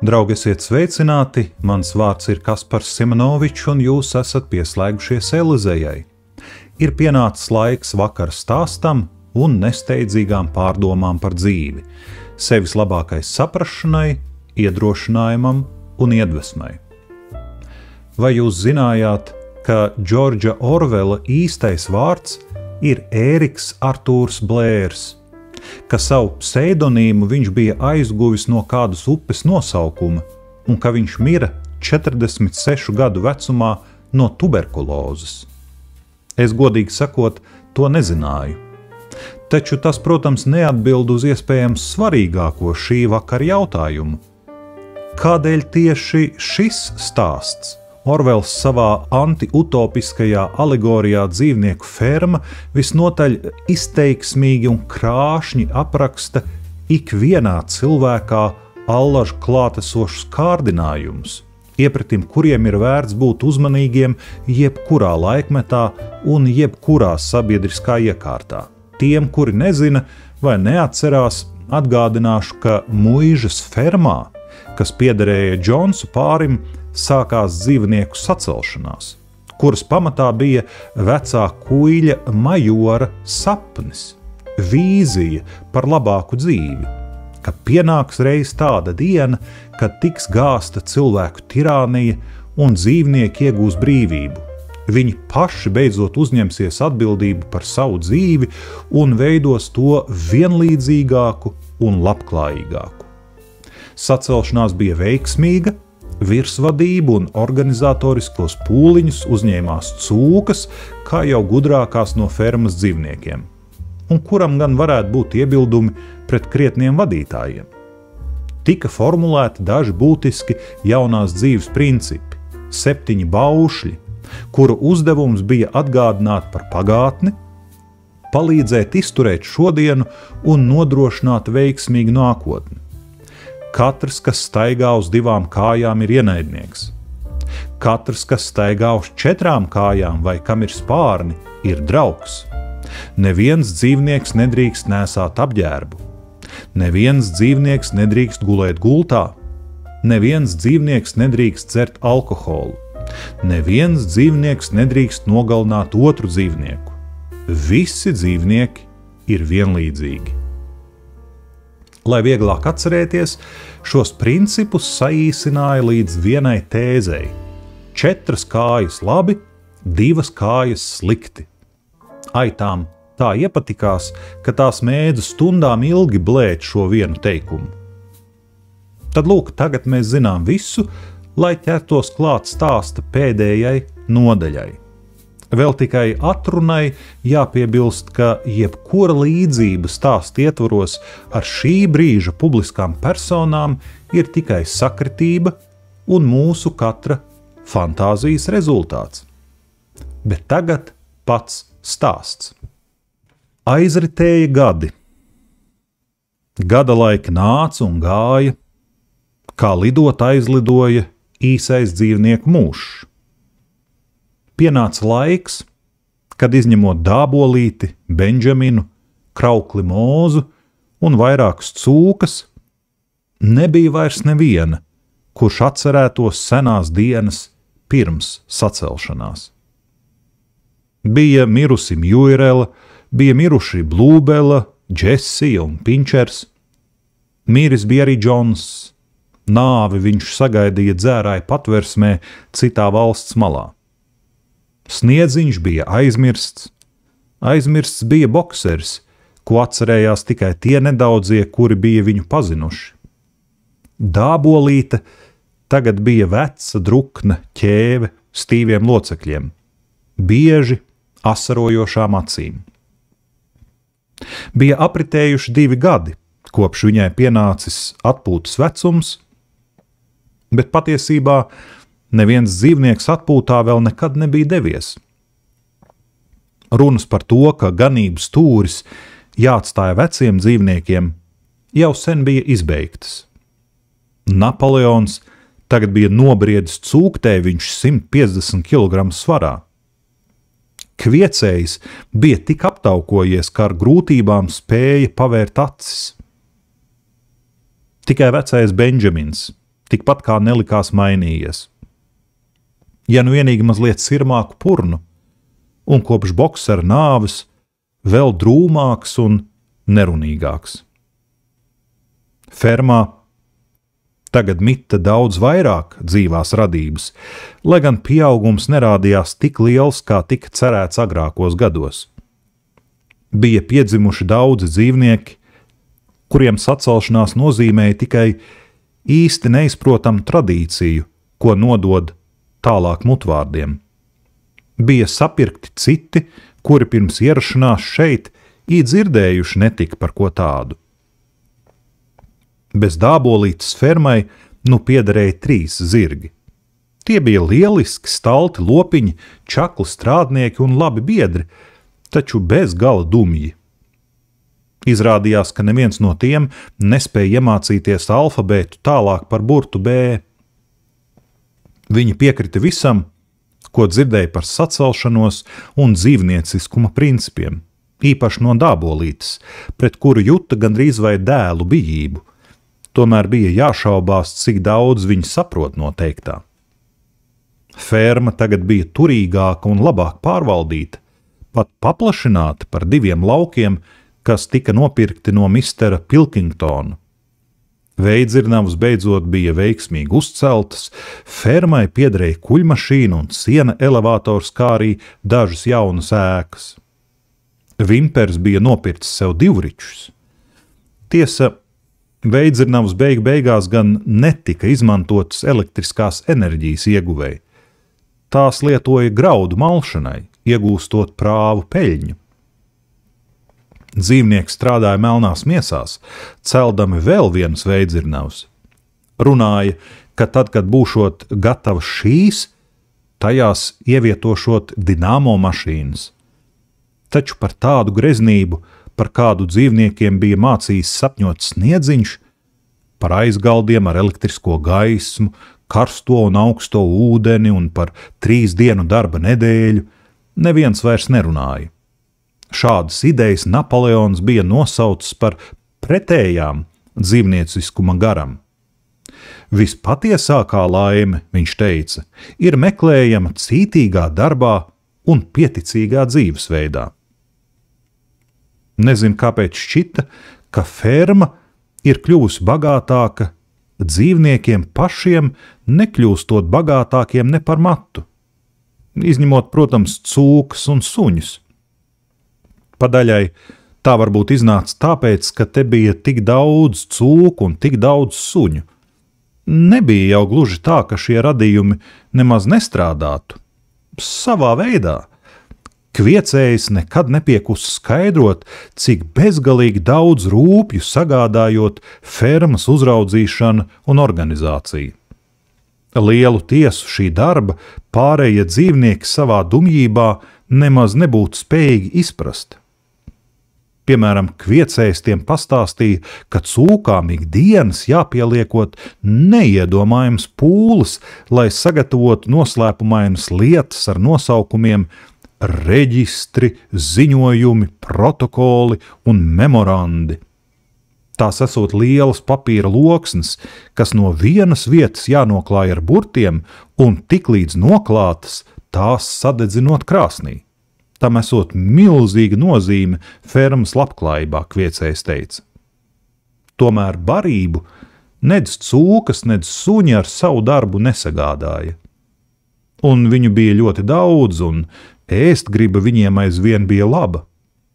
Draugi, esiet sveicināti, mans vārds ir Kaspars Simonovičs, un jūs esat pieslēgušies Elizejai. Ir pienācis laiks vakara stāstam un nesteidzīgām pārdomām par dzīvi, sevis labākai saprašanai, iedrošinājumam un iedvesmai. Vai jūs zinājāt, ka Džordža Orvela īstais vārds ir Ēriks Artūrs Blērs, ka savu pseidonīmu viņš bija aizguvis no kādas upes nosaukuma un ka viņš mira 46 gadu vecumā no tuberkulozes? Es godīgi sakot, to nezināju. Taču tas, protams, neatbild uz iespējams svarīgāko šī vakara jautājumu. Kādēļ tieši šis stāsts? Orvels savā anti-utopiskajā alegorijā Dzīvnieku ferma visnotaļ izteiksmīgi un krāšņi apraksta ikvienā cilvēkā allaž klātesošus kārdinājumus, iepratim kuriem ir vērts būt uzmanīgiem jebkurā laikmetā un jebkurā sabiedriskā iekārtā. Tiem, kuri nezina vai neatcerās, atgādināšu, ka muižas fermā, kas piederēja Džonsu pārim, sākās dzīvnieku sacelšanās, kuras pamatā bija vecā kuiļa majora sapnis, vīzija par labāku dzīvi, ka pienāks reiz tāda diena, kad tiks gāsta cilvēku tirānija un dzīvnieki iegūs brīvību. Viņi paši beidzot uzņemsies atbildību par savu dzīvi un veidos to vienlīdzīgāku un labklājīgāku. Sacelšanās bija veiksmīga, virsvadību un organizatoriskos pūliņus uzņēmās cūkas, kā jau gudrākās no fermas dzīvniekiem, un kuram gan varētu būt iebildumi pret krietniem vadītājiem. Tika formulēti daži būtiski jaunās dzīves principi, 7 baušļi, kuru uzdevums bija atgādināt par pagātni, palīdzēt izturēt šodienu un nodrošināt veiksmīgu nākotni. Katrs, kas staigā uz 2 kājām, ir ienaidnieks. Katrs, kas staigā uz 4 kājām vai kam ir spārni, ir draugs. Neviens dzīvnieks nedrīkst nēsāt apģērbu. Neviens dzīvnieks nedrīkst gulēt gultā. Neviens dzīvnieks nedrīkst dzert alkoholu. Neviens dzīvnieks nedrīkst nogalināt otru dzīvnieku. Visi dzīvnieki ir vienlīdzīgi. Lai vieglāk atcerēties, šos principus saīsināja līdz vienai tēzei. 4 kājas labi, 2 kājas slikti. Aitām tā iepatikās, ka tās mēdza stundām ilgi blēt šo vienu teikumu. Tad lūk, tagad mēs zinām visu, lai ķertos klāt stāsta pēdējai nodaļai. Vēl tikai atrunai jāpiebilst, ka jebkura līdzība stāsta ietvaros ar šī brīža publiskām personām ir tikai sakritība un mūsu katra fantāzijas rezultāts. Bet tagad pats stāsts. Aizritēja gadi. Gada laika nāca un gāja, kā lidot aizlidoja īsais dzīvnieku mūžs. Pienāca laiks, kad izņemot Dābolīti, Benžaminu, Kraukli Mūzu un vairākas cūkas, nebija vairs neviena, kurš atcerētos senās dienas pirms sacelšanās. Bija mirusi Mjuirela, bija miruši Blūbela, Džesija un Pinčers. Miris bija arī Džons. Nāvi viņš sagaidīja dzērāja patversmē citā valsts malā. Sniedziņš bija aizmirsts. Aizmirsts bija bokseris, ko atcerējās tikai tie nedaudzie, kuri bija viņu pazinuši. Dābolīte tagad bija veca, drukna ķēve stīviem locekļiem, bieži asarojošām acīm. Bija apritējuši 2 gadi, kopš viņai pienācis atpūtas vecums, bet patiesībā neviens dzīvnieks atpūtā vēl nekad nebija devies. Runas par to, ka ganības stūris jāatstāja veciem dzīvniekiem, jau sen bija izbeigtas. Napoleons tagad bija nobriedis cūktēviņš 150 kg svarā. Kviecējs bija tik aptaukojies, ka ar grūtībām spēja pavērt acis. Tikai vecais Benžamins, tikpat kā nelikās mainījies. Ja nu vienīgi mazliet sirmāku purnu, un kopš boksera nāves vēl drūmāks un nerunīgāks. Fermā tagad mita daudz vairāk dzīvās radības, lai gan pieaugums nerādījās tik liels, kā tika cerēts agrākos gados. Bija piedzimuši daudzi dzīvnieki, kuriem sacelšanās nozīmēja tikai īsti neizprotamu tradīciju, ko nodod tālāk mutvārdiem. Bija sapirkti citi, kuri pirms ierašanās šeit dzirdējuši netika par ko tādu. Bez Dābolītes fermai nu piederēja 3 zirgi. Tie bija lieliski, stalti lopiņi, čakli strādnieki un labi biedri, taču bez gala dumji. Izrādījās, ka neviens no tiem nespēja iemācīties alfabētu tālāk par burtu B. Viņi piekrita visam, ko dzirdēja par sacelšanos un dzīvnieciskuma principiem, īpaši no Dābolītes, pret kuru juta gandrīz vai dēlu bijību. Tomēr bija jāšaubās, cik daudz viņi saprot no teiktā. Ferma tagad bija turīgāka un labāk pārvaldīta, pat paplašināta par 2 laukiem, kas tika nopirkti no mistera Pilkingtona. Veidzirnavas beidzot bija veiksmīgi uzceltas, fermai piederēja kuļmašīna un siena elevators, kā arī dažas jaunas ēkas. Vimpers bija nopircis sev 2 ričus. Tiesa, Veidzirnavas beigās gan netika izmantotas elektriskās enerģijas ieguvēji. Tās lietoja graudu malšanai, iegūstot prāvu peļņu. Dzīvnieki strādāja melnās miesās, celdami vēl vienas veidzirnavas. Runāja, ka tad, kad būšot gatavas šīs, tajās ievietošot dinamo mašīnas. Taču par tādu greznību, par kādu dzīvniekiem bija mācījis sapņot sniedziņš, par aizgaldiem ar elektrisko gaismu, karsto un augsto ūdeni un par 3 dienu darba nedēļu, neviens vairs nerunāja. Šādas idejas Napoleons bija nosaucis par pretējām dzīvnieciskuma garam. Vispatiesākā laime, viņš teica, ir meklējama cītīgā darbā un pieticīgā dzīvesveidā. Nezinu, kāpēc šķita, ka ferma ir kļuvusi bagātāka, dzīvniekiem pašiem nekļūstot bagātākiem ne par matu, izņemot, protams, cūkas un suņus. Padaļai tā varbūt iznāca tāpēc, ka te bija tik daudz cūku un tik daudz suņu. Nebija jau gluži tā, ka šie radījumi nemaz nestrādātu. Savā veidā. Kviecējs nekad nepiekus skaidrot, cik bezgalīgi daudz rūpju sagādājot fermas uzraudzīšana un organizācija. Lielu tiesu šī darba pārējie dzīvnieki savā dumjībā nemaz nebūtu spējīgi izprast. Piemēram, kviecējs tiem pastāstīja, ka cūkām ikdienas jāpieliekot neiedomājams pūles, lai sagatavotu noslēpumainas lietas ar nosaukumiem reģistri, ziņojumi, protokoli un memorandi. Tās esot lielas papīra loksnes, kas no vienas vietas jānoklāj ar burtiem un tiklīdz noklātas, tās sadedzinot krāsnī. Tam esot milzīga nozīme fermas labklājībā, kviecējs teica. Tomēr barību nedz cūkas, nedz suņi ar savu darbu nesagādāja. Un viņu bija ļoti daudz, un ēst griba viņiem aizvien bija laba.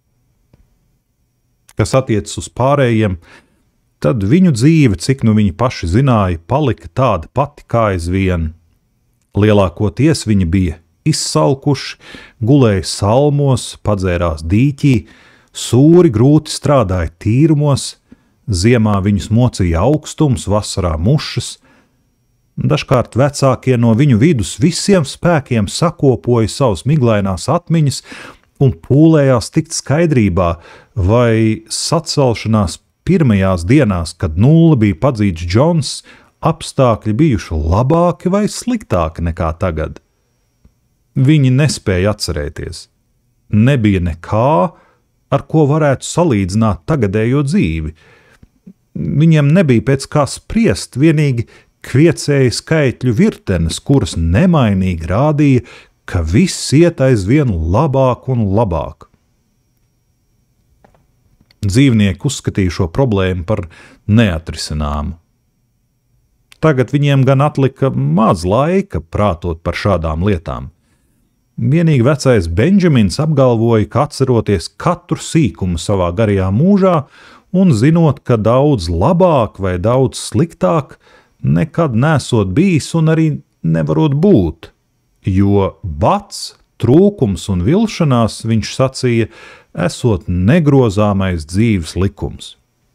Kas attiecas uz pārējiem, tad viņu dzīve, cik nu viņi paši zināja, palika tāda pati kā aizvien. Lielākoties viņi bija izsalkuši, gulēja salmos, padzērās dīķī, sūri grūti strādāja tīrumos, ziemā viņus mocīja augstums, vasarā mušas. Dažkārt vecākie no viņu vidus visiem spēkiem sakopoja savas miglainās atmiņas un pūlējās tikt skaidrībā, vai sacelšanās pirmajās dienās, kad nulle bija padzīts Džons, apstākļi bijuši labāki vai sliktāki nekā tagad. Viņi nespēja atcerēties. Nebija nekā, ar ko varētu salīdzināt tagadējo dzīvi. Viņiem nebija pēc kā spriest, vienīgi kviecēja skaitļu virtenes, kuras nemainīgi rādīja, ka viss iet aizvien labāk un labāk. Dzīvnieki uzskatīja šo problēmu par neatrisināmu. Tagad viņiem gan atlika maz laika prātot par šādām lietām. Vienīgi vecais Benjamins apgalvoja, ka atceroties katru sīkumu savā garajā mūžā un zinot, ka daudz labāk vai daudz sliktāk nekad nesot bijis un arī nevarot būt, jo bats, trūkums un vilšanās, viņš sacīja, esot negrozāmais dzīves likums.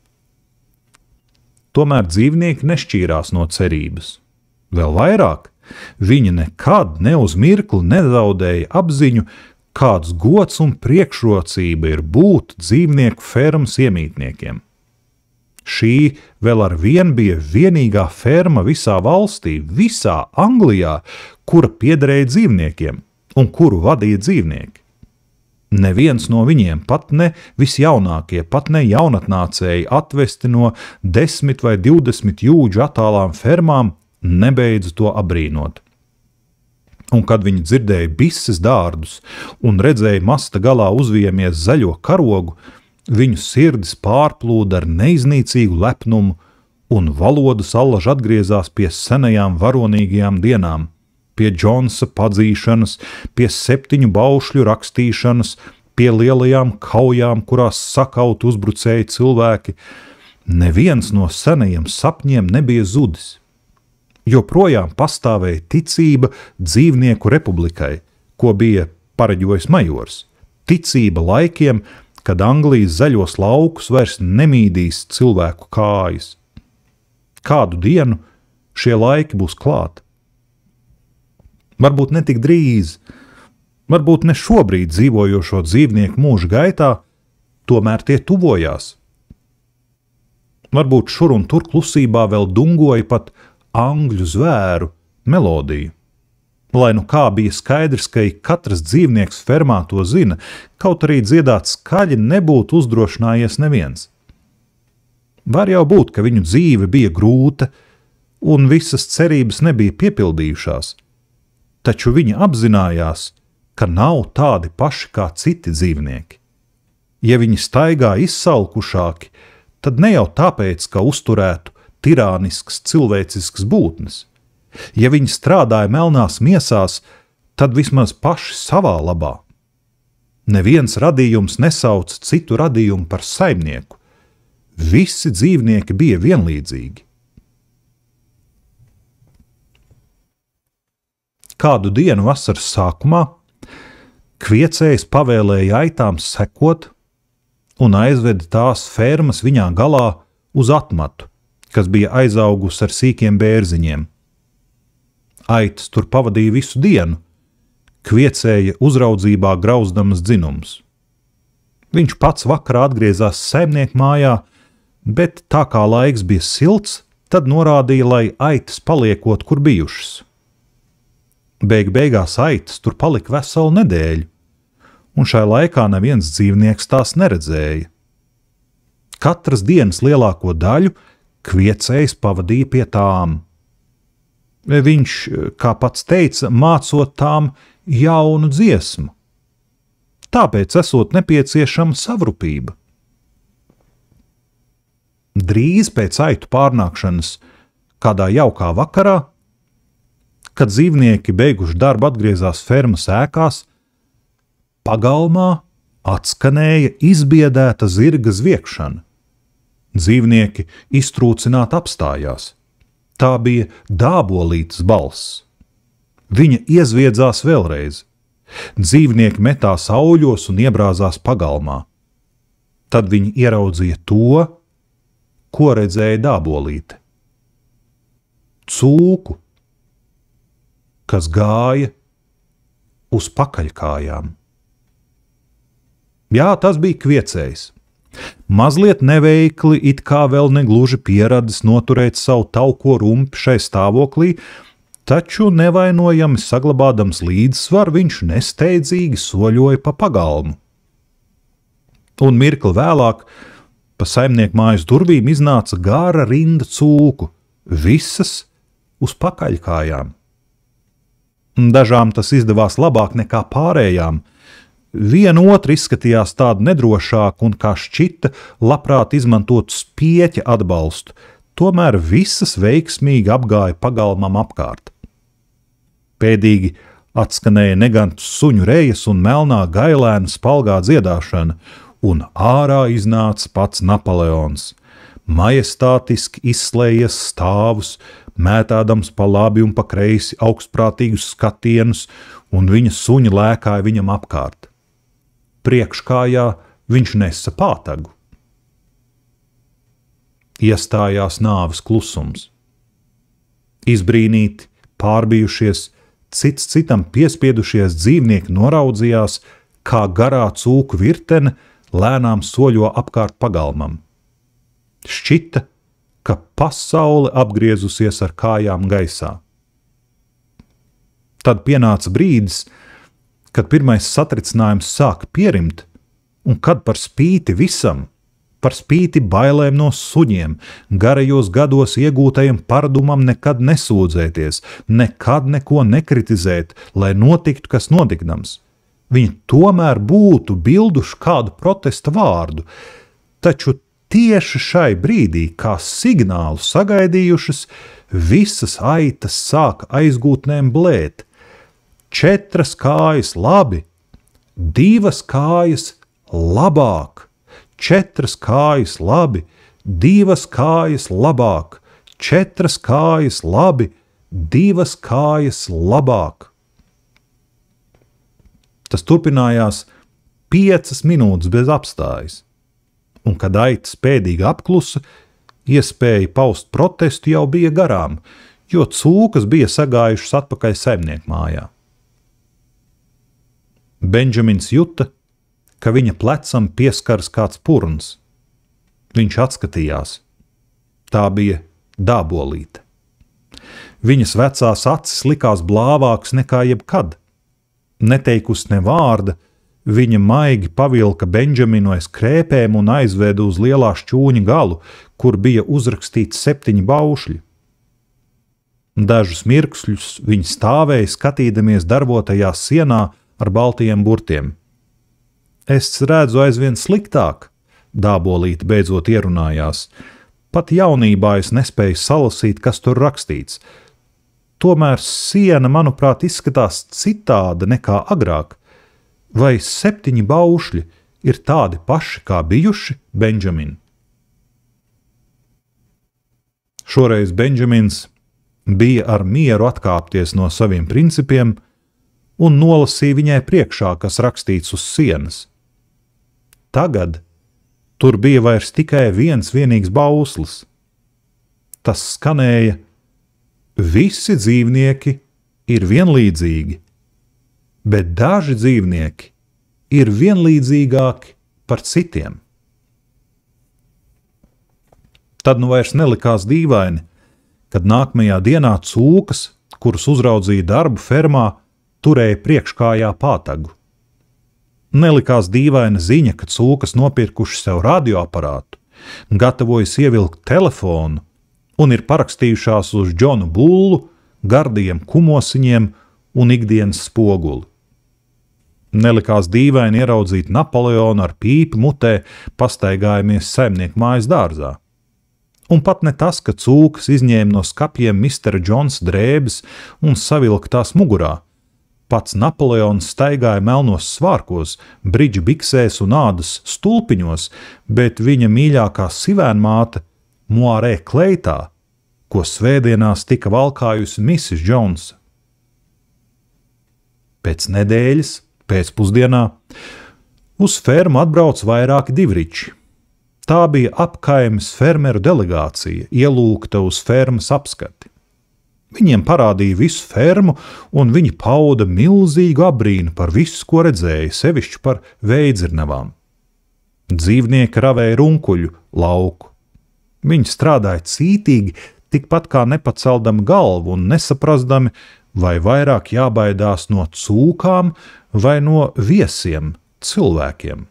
Tomēr dzīvnieki nešķīrās no cerības. Vēl vairāk, viņi nekad ne uz mirkli nezaudēja apziņu, kāds gods un priekšrocība ir būt dzīvnieku fermas iemītniekiem. Šī vēl ar vien bija vienīgā ferma visā valstī, visā Anglijā, kura piederēja dzīvniekiem un kuru vadīja dzīvnieki. Neviens no viņiem, pat ne visjaunākie, pat ne jaunatnācēji atvesti no 10 vai 20 jūdžu attālām fermām, nebeidza to abrīnot. Un kad viņi dzirdēja bises dārdus un redzēja masta galā uzvijamies zaļo karogu, viņu sirdis pārplūda ar neiznīcīgu lepnumu, un valodas allaž atgriezās pie senajām varonīgajām dienām, pie Džonsa padzīšanas, pie 7 baušļu rakstīšanas, pie lielajām kaujām, kurās sakaut uzbrucēji cilvēki. Neviens no senajiem sapņiem nebija zudis. Joprojām pastāvēja ticība dzīvnieku republikai, ko bija pareģojis majors, ticība laikiem, kad Anglijas zaļos laukus vairs nemīdīs cilvēku kājas. Kādu dienu šie laiki būs klāt. Varbūt ne tik drīz, varbūt ne šobrīd dzīvojošo dzīvnieku mūža gaitā, tomēr tie tuvojās. Varbūt šur un tur klusībā vēl dungoja pat angļu zvēru melodiju. Lai nu kā bija skaidrs, ka katrs dzīvnieks fermā to zina, kaut arī dziedāt skaļi nebūtu uzdrošinājies neviens. Var jau būt, ka viņu dzīve bija grūta un visas cerības nebija piepildījušās, taču viņi apzinājās, ka nav tādi paši kā citi dzīvnieki. Ja viņi staigā izsalkušāki, tad ne jau tāpēc, ka uzturētu tirānisks cilvēcisks būtnes. Ja viņi strādāja melnās miesās, tad vismaz paši savā labā. Neviens radījums nesauc citu radījumu par saimnieku. Visi dzīvnieki bija vienlīdzīgi. Kādu dienu vasaras sākumā kviecējs pavēlēja aitām sekot un aizveda tās fermas viņā galā uz atmatu, kas bija aizaugusi ar sīkiem bērziņiem. Aitas tur pavadīja visu dienu, kviecēja uzraudzībā grauzdamas dzinums. Viņš pats vakarā atgriezās saimnieku mājā, bet tā kā laiks bija silts, tad norādīja, lai aitas paliekot, kur bijušas. Beigās aitas tur palika veselu nedēļu, un šai laikā neviens dzīvnieks tās neredzēja. Katras dienas lielāko daļu kviecējs pavadīja pie tām. Viņš, kā pats teica, mācot tām jaunu dziesmu. Tāpēc esot nepieciešama savrupība. Drīz pēc aitu pārnākšanas, kādā jaukā vakarā, kad dzīvnieki beiguši darbu atgriezās fermas ēkās, pagalmā atskanēja izbiedēta zirga zviekšana. Dzīvnieki iztrūcināti apstājās. Tā bija Dābolītes balss. Viņa iezviedzās vēlreiz. Dzīvnieki metās auļos un iebrāzās pagalmā. Tad viņi ieraudzīja to, ko redzēja Dābolīte. Cūku, kas gāja uz pakaļkājām. Jā, tas bija kviecējs. Mazliet neveikli, it kā vēl negluži pieradis noturēt savu tauko rumpi šai stāvoklī, taču nevainojami saglabādams līdzsvaru, viņš nesteidzīgi soļoja pa pagalmu. Un mirkli vēlāk pa saimnieku mājas durvīm iznāca gara rinda cūku, visas uz pakaļkājām. Dažām tas izdevās labāk nekā pārējām. Viena otra izskatījās tāda nedrošāka un, kā šķita, labprāt izmantot spieķa atbalstu, tomēr visas veiksmīgi apgāja pagalmam apkārt. Pēdīgi atskanēja negantu suņu rejas un melnā gailēna spalgā dziedāšana, un ārā iznāca pats Napoleons, majestātiski izslējies stāvus, mētādams pa labi un pa kreisi augstprātīgus skatienus, un viņa suņi lēkāja viņam apkārt. Priekškājā viņš nesa pātagu. Iestājās nāves klusums. Izbrīnīti, pārbijušies, cits citam piespiedušies dzīvnieki noraudzījās, kā garā cūku virtene lēnām soļo apkārt pagalmam. Šķita, ka pasaule apgriezusies ar kājām gaisā. Tad pienāca brīdis, kad pirmais satricinājums sāka pierimt, un kad par spīti visam, par spīti bailēm no suņiem, garajos gados iegūtajam paradumam nekad nesūdzēties, nekad neko nekritizēt, lai notiktu, kas notikdams, viņi tomēr būtu bilduši kādu protesta vārdu, taču tieši šai brīdī, kā signālu sagaidījušas, visas aitas sāka aizgūtnēm blēt. 4 kājas labi, 2 kājas labāk, 4 kājas labi, 2 kājas labāk, 4 kājas labi, 2 kājas labāk. Tas turpinājās 5 minūtes bez apstājas, un kad aitas pēdīgi apklusa, iespēja paust protestu jau bija garām, jo cūkas bija sagājušas atpakaļ saimnieku mājā. Benžamins juta, ka viņa plecam pieskaras kāds purns. Viņš atskatījās. Tā bija Dābolīte. Viņas vecās acis likās blāvākas nekā jebkad. Neteikusi ne vārda, viņa maigi pavilka Benžaminu aiz krēpēm un aizveda uz lielā šķūņa galu, kur bija uzrakstīts 7 baušļi. Dažus mirkšļus viņi stāvēja, skatīdamies darbotajā sienā ar baltajiem burtiem. Es redzu aizvien sliktāk, Dābolīte beidzot ierunājās. Pat jaunībā es nespēju salasīt, kas tur rakstīts. Tomēr siena, manuprāt, izskatās citāda nekā agrāk. Vai 7 baušļi ir tādi paši, kā bijuši, Benžamin? Šoreiz Benžamins bija ar mieru atkāpties no saviem principiem un nolasīja viņai priekšā, kas rakstīts uz sienas. Tagad tur bija vairs tikai viens vienīgs bauslis. Tas skanēja: visi dzīvnieki ir vienlīdzīgi, bet daži dzīvnieki ir vienlīdzīgāki par citiem. Tad nu vairs nelikās dīvaini, kad nākamajā dienā cūkas, kuras uzraudzīja darbu fermā, turēja priekškājā pātagu. Nelikās dīvaina ziņa, ka cūkas nopirkuši sev radioaparātu, gatavojas ievilkt telefonu un ir parakstījušās uz Džonu Bullu, gardiem kumosiņiem un ikdienas spoguli. Nelikās dīvaini ieraudzīt Napoleonu ar pīpi mutē, pastaigājamies saimnieku mājas dārzā. Un pat ne tas, ka cūkas izņēma no skapjiem Mistera Džonsa drēbes un savilka tās mugurā. Pats Napoleons staigāja melnos svārkos, bridžu biksēs un ādas stulpiņos, bet viņa mīļākā sivēnmāte Moarē kleitā, ko svētdienās tika valkājusi Mrs. Jonesa. Pēc nedēļas, pēcpusdienā, uz fermu atbrauc vairāki divriči. Tā bija apkaimes fermeru delegācija, ielūgta uz fermas apskati. Viņiem parādīja visu fermu, un viņi pauda milzīgu apbrīnu par visu, ko redzēja, sevišķi par veidzirnavām. Dzīvnieki ravēja runkuļu lauku. Viņi strādāja cītīgi, tikpat kā nepaceldami galvu un nesaprastami, vai vairāk jābaidās no cūkām vai no viesiem, cilvēkiem.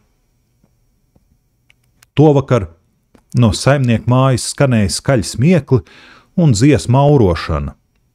Tovakar no saimnieku mājas skanēja skaļi smiekli un dziesma aurošana.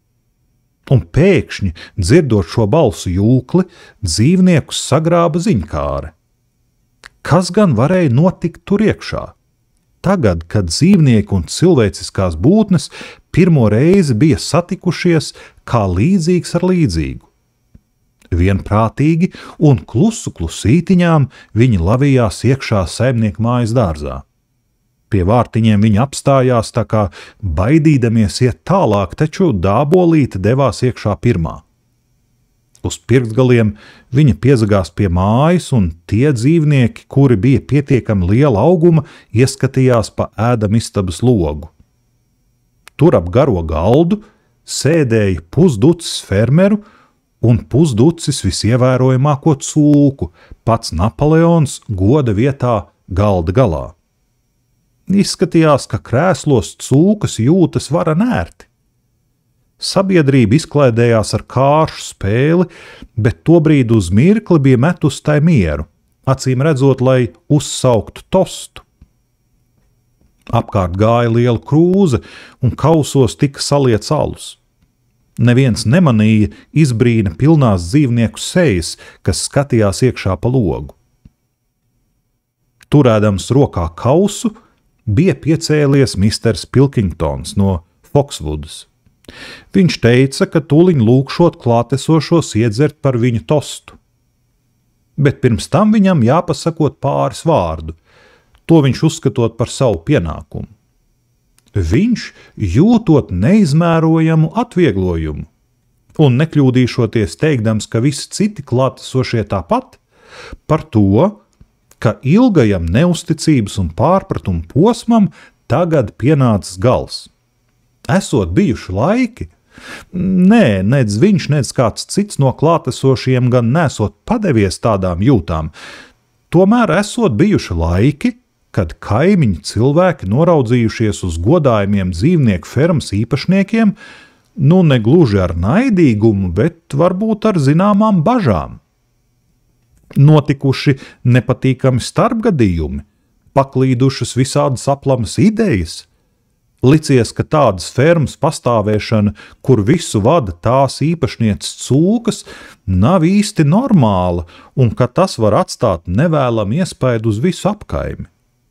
un pēkšņi, dzirdot šo balsu jūkli, dzīvniekus sagrāba ziņkāre. Kas gan varēja notikt tur iekšā? Tagad, kad dzīvnieki un cilvēciskās būtnes pirmo reizi bija satikušies kā līdzīgs ar līdzīgu. Vienprātīgi un klusu klusītiņām viņi lavījās iekšā saimnieku mājas dārzā. Pie vārtiņiem viņi apstājās tā kā baidīdamies iet tālāk, taču Dābolīte devās iekšā pirmā. Uz pirkstgaliem viņa piezagās pie mājas, un tie dzīvnieki, kuri bija pietiekami liela auguma, ieskatījās pa ēdamistabas logu. Tur ap garo galdu sēdēja pusducis fermeru un pusducis visievērojamāko cūku, pats Napoleons goda vietā galda galā. Izskatījās, ka krēslos cūkas jūtas vara ērti. Sabiedrība izklaidējās ar kāršu spēli, bet tobrīd uz mirkli bija metus tai mieru, acīm redzot, lai uzsauktu tostu. Apkārt gāja liela krūze, un kausos tika saliets alus. Neviens nemanīja izbrīna pilnās dzīvnieku sejas, kas skatījās iekšā pa logu. Turēdams rokā kausu, bija piecēlies misters Pilkingtons no Foksvudas. Viņš teica, ka tūliņ lūkšot klātesošos iedzert par viņu tostu. Bet pirms tam viņam jāpasakot pāris vārdu, to viņš uzskatot par savu pienākumu. Viņš jūtot neizmērojamu atvieglojumu un nekļūdīšoties teikdams, ka visi citi klātesošie tāpat, par to, ka ilgajam neusticības un pārpratumu posmam tagad pienācis gals. Esot bijuši laiki, nedz viņš, nedz kāds cits no klātesošiem gan nesot padevies tādām jūtām, tomēr esot bijuši laiki, kad kaimiņu cilvēki noraudzījušies uz godājumiem dzīvnieku fermas īpašniekiem, nu negluži ar naidīgumu, bet varbūt ar zināmām bažām. Notikuši nepatīkami starpgadījumi, paklīdušas visādas aplamas idejas. Licies, ka tādas fermas pastāvēšana, kur visu vada tās īpašnieces cūkas, nav īsti normāla un ka tas var atstāt nevēlam iespaidu uz visu apkaimi.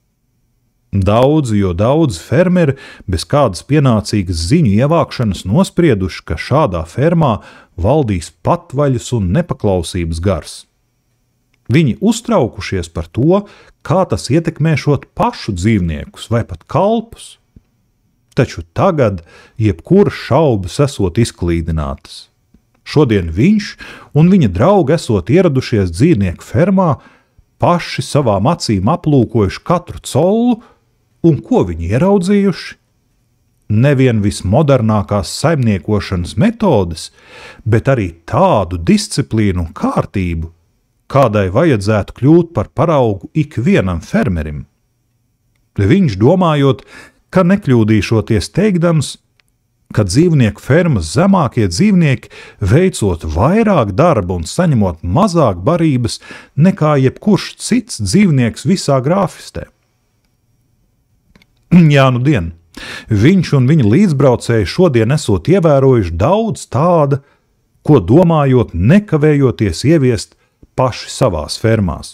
Daudzi fermeri bez kādas pienācīgas ziņu ievākšanas nosprieduši, ka šādā fermā valdīs patvaļas un nepaklausības gars. Viņi uztraukušies par to, kā tas ietekmēšot pašu dzīvniekus vai pat kalpus. Taču tagad jebkuras šaubas esot izklīdinātas. Šodien viņš un viņa draugi esot ieradušies dzīvnieku fermā, paši savām acīm aplūkojuši katru collu, un ko viņi ieraudzījuši? Nevien vismodernākās saimniekošanas metodes, bet arī tādu disciplīnu un kārtību, kādai vajadzētu kļūt par paraugu ikvienam fermerim. Viņš domājot, ka nekļūdīšoties teikdams, ka dzīvnieku fermas zemākie dzīvnieki veicot vairāk darba un saņemot mazāk barības nekā jebkurš cits dzīvnieks visā grāfistē. Jā, nu dien, viņš un viņa līdzbraucēji šodien esot ievērojuši daudz tāda, ko domājot nekavējoties ieviest paši savās fermās.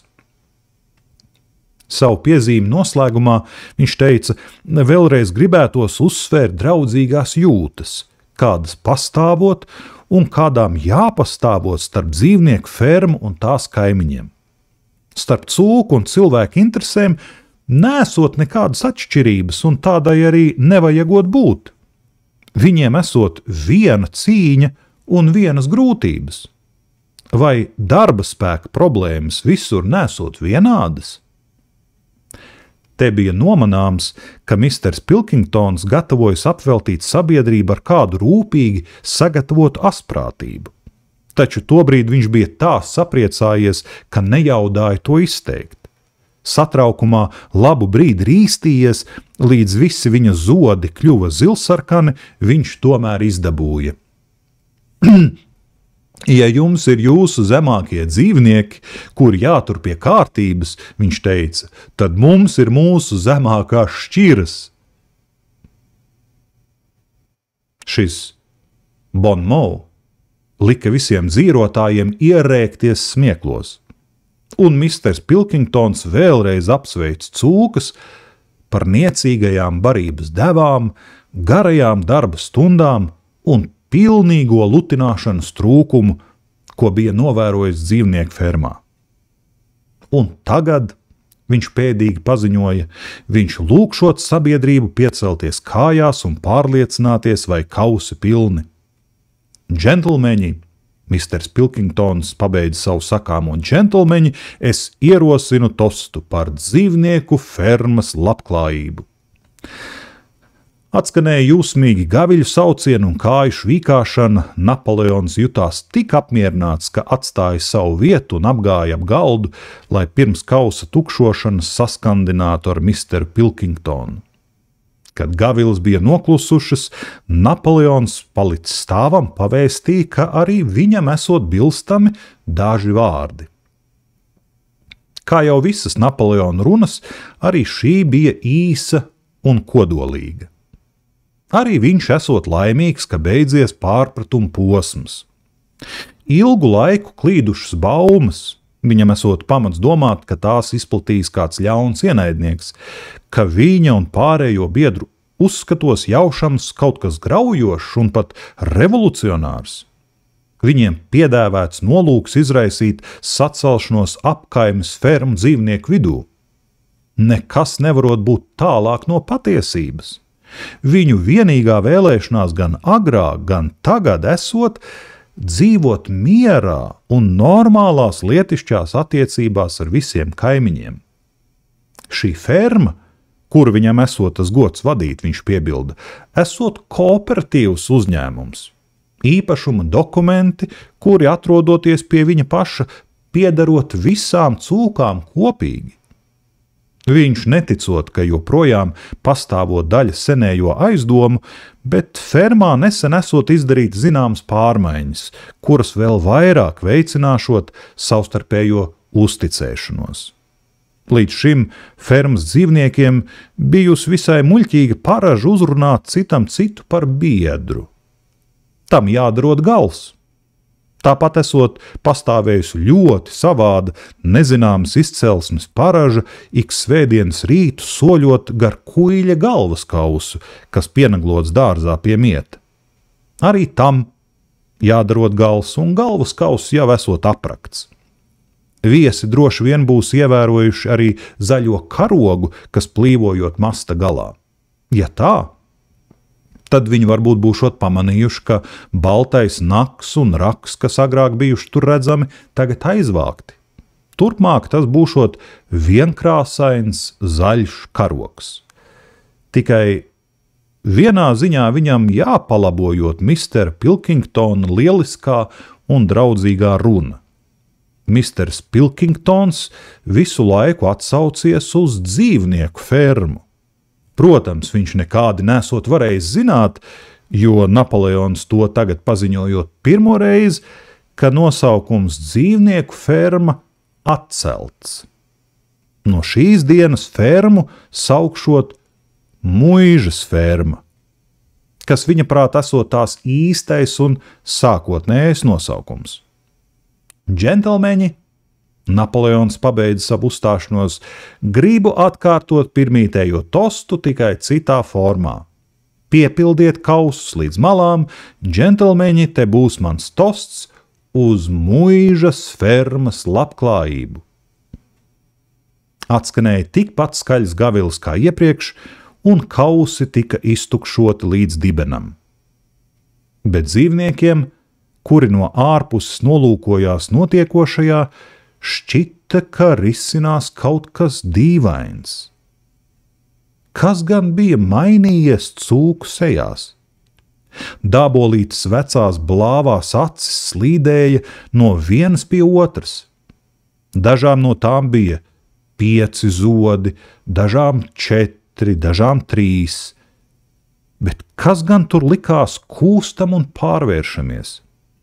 Savu piezīmi noslēgumā viņš teica, vēlreiz gribētos uzsvērt draudzīgās jūtas, kādas pastāvot un kādām jāpastāvot starp dzīvnieku fermu un tās kaimiņiem. Starp cūku un cilvēku interesēm nesot nekādas atšķirības un tādai arī nevajagot būt. Viņiem esot viena cīņa un vienas grūtības. Vai darba spēka problēmas visur nesot vienādas? Te bija nomanāms, ka misters Pilkingtons gatavojas apveltīt sabiedrību ar kādu rūpīgi sagatavotu asprātību. Taču tobrīd viņš bija tā sapriecājies, ka nejaudāja to izteikt. Satraukumā labu brīdi rīstījies, līdz visi viņa zodi kļuva zilsarkani, viņš tomēr izdabūja. Ja jums ir jūsu zemākie dzīvnieki, kuri jātur pie kārtības, viņš teica, tad mums ir mūsu zemākās šķiras. Šis bon mot lika visiem dzīvotājiem ierēkties smieklos, un misters Pilkingtons vēlreiz apsveic cūkas par niecīgajām barības devām, garajām darba stundām un pilnīgo lutināšanas trūkumu, ko bija novērojis dzīvnieku fermā. Un tagad, viņš pēdīgi paziņoja, viņš lūgšot sabiedrību piecelties kājās un pārliecināties, vai kausi pilni. Džentlmeņi, misters Pilkingtons pabeidza savu sakāmo, džentlmeņi, es ierosinu tostu par dzīvnieku fermas labklājību. Atskanēja jūsmīgi gaviļu saucieni un kāju švīkāšana, Napoleons jutās tik apmierināts, ka atstāja savu vietu un apgāja ap galdu, lai pirms kausa tukšošanas saskandinātu ar misteru Pilkingtonu. Kad gaviles bija noklusušas, Napoleons palicis stāvam pavēstīja, ka arī viņam esot bilstami daži vārdi. Kā jau visas Napoleona runas, arī šī bija īsa un kodolīga. Arī viņš esot laimīgs, ka beidzies pārpratuma posms. Ilgu laiku klīdušas baumas, viņam esot pamats domāt, ka tās izplatīs kāds ļauns ienaidnieks, ka viņa un pārējo biedru uzskatos jaušams kaut kas graujošs un pat revolucionārs. Viņiem piedāvāts nolūks izraisīt sacelšanos apkaimes fermu dzīvnieku vidū. Nekas nevarot būt tālāk no patiesības. Viņu vienīgā vēlēšanās gan agrāk, gan tagad esot dzīvot mierā un normālās lietišķās attiecībās ar visiem kaimiņiem. Šī ferma, kuru viņam esot tas gods vadīt, viņš piebilda, esot kooperatīvs uzņēmums, īpašuma dokumenti, kuri atrodoties pie viņa paša, piederot visām cūkām kopīgi. Viņš neticot, ka joprojām pastāvot daļa senējo aizdomu, bet fermā nesen esot izdarīt zināmas pārmaiņas, kuras vēl vairāk veicināšot savstarpējo uzticēšanos. Līdz šim fermas dzīvniekiem bijusi visai muļķīga paraža uzrunāt citam citu par biedru. Tam jādarot gals. Tāpat esot pastāvējusi ļoti savāda, nezināmas izcelsmes paraža ik svētdienas rītu soļot gar kuiļa galvas kausu, kas pienaglots dārzā pie mieta. Arī tam jādarot gals, un galvas kauss jau esot aprakts. Viesi droši vien būs ievērojuši arī zaļo karogu, kas plīvojot masta galā. Ja tā, tad viņi varbūt būšot pamanījuši, ka baltais naks un raks, kas agrāk bijuši tur redzami, tagad aizvākti. Turpmāk tas būšot vienkrāsains zaļš karogs. Tikai vienā ziņā viņam jāpalabojot mistera Pilkingtona lieliskā un draudzīgā runa. Misters Pilkingtons visu laiku atsaucies uz dzīvnieku fermu. Protams, viņš nekādi nesot varējis zināt, jo Napoleons to tagad paziņojot pirmo reizi, ka nosaukums dzīvnieku ferma atcelts. No šīs dienas fermu saukšot Muižas ferma, kas viņa prāt esot tās īstais un sākotnējais nosaukums. Džentlmeņi, Napoleons pabeidza savu uzstāšanos, gribu atkārtot pirmītējo tostu tikai citā formā. Piepildiet kausus līdz malām, džentlmeņi, te būs mans tosts uz Muižas fermas labklājību. Atskanēja tikpat skaļas gaviles kā iepriekš, un kausi tika iztukšoti līdz dibenam. Bet dzīvniekiem, kuri no ārpuses nolūkojās notiekošajā, šķita, ka risinās kaut kas dīvains. Kas gan bija mainījies cūku sejās? Dābolītes vecās blāvās acis slīdēja no vienas pie otras. Dažām no tām bija 5 zodi, dažām 4, dažām 3. Bet kas gan tur likās kūstam un pārvēršamies?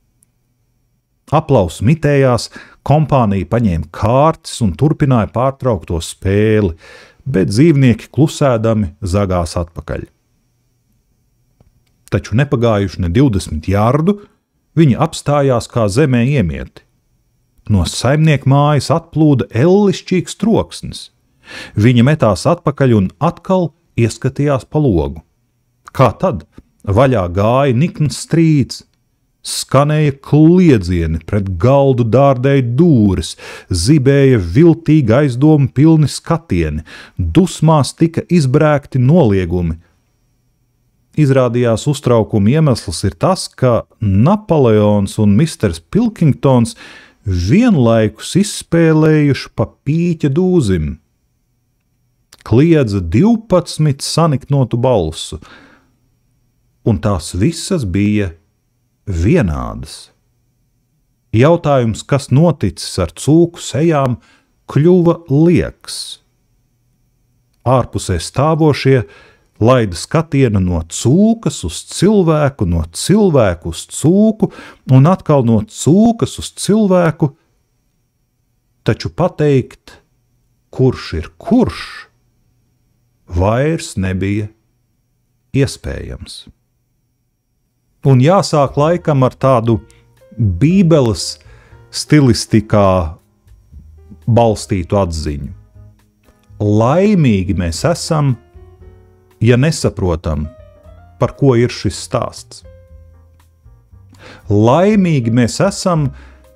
Aplauss mitējās, kompānija paņēma kārtas un turpināja pārtraukto spēli, bet dzīvnieki klusēdami zagās atpakaļ. Taču nepagājuši ne 20 jardu, Viņi apstājās kā zemē iemieti. No saimnieka mājas atplūda ellišķīgs troksnis. Viņi metās atpakaļ un atkal ieskatījās pa logu. Kā tad? Vaļā gāja nikns strīds. Skanēja kliedzieni, pret galdu dārdēja dūris, zibēja viltīgi aizdomu pilni skatieni, dusmās tika izbrēkti noliegumi. Izrādījās uztraukuma iemesls ir tas, ka Napoleons un misters Pilkingtons vienlaikus izspēlējuši pa pīķa dūzim. Kliedza 12 saniknotu balsu, un tās visas bija vienādas. Jautājums, kas noticis ar cūku sejām, kļuva liekas. Ārpusē stāvošie laida skatienu no cūkas uz cilvēku, no cilvēku uz cūku un atkal no cūkas uz cilvēku, taču pateikt, kurš ir kurš, vairs nebija iespējams. Un jāsāk laikam ar tādu bībeles stilistikā balstītu atziņu. Laimīgi mēs esam, ja nesaprotam, par ko ir šis stāsts. Laimīgi mēs esam,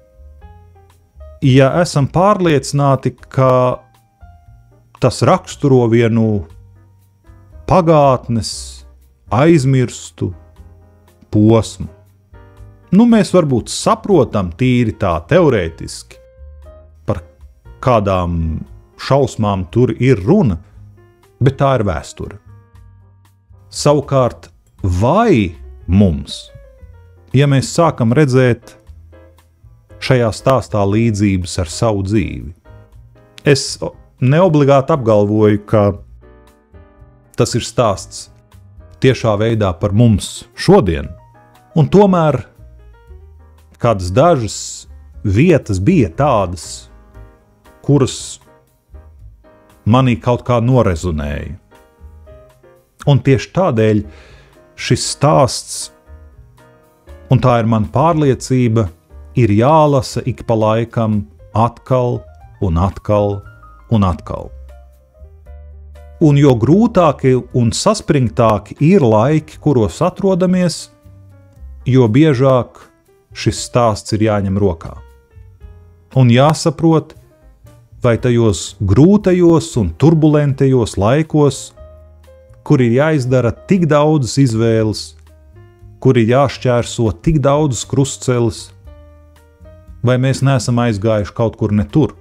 ja esam pārliecināti, ka tas raksturo vienu pagātnes aizmirstu posmu. Mēs varbūt saprotam tīri tā teorētiski, par kādām šausmām tur ir runa, bet tā ir vēsture. Savukārt, vai mums, ja mēs sākam redzēt šajā stāstā līdzības ar savu dzīvi? Es neobligāti apgalvoju, ka tas ir stāsts tiešā veidā par mums šodien, un tomēr kādas dažas vietas bija tādas, kuras manī kaut kā norezonēja. Un tieši tādēļ šis stāsts, un tā ir mana pārliecība, ir jālasa ik pa laikam atkal un atkal un atkal. Un jo grūtāki un saspringtāki ir laiki, kuros atrodamies, jo biežāk šis stāsts ir jāņem rokā. Un jāsaprot, vai tajos grūtajos un turbulentajos laikos, kur ir jāizdara tik daudzas izvēles, kur ir jāšķērso tik daudzas krustceles, vai mēs neesam aizgājuši kaut kur ne tur.